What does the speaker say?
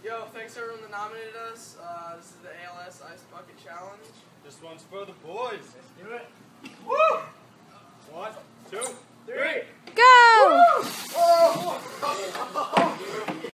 Yo, thanks everyone that nominated us. This is the ALS Ice Bucket Challenge. This one's for the boys.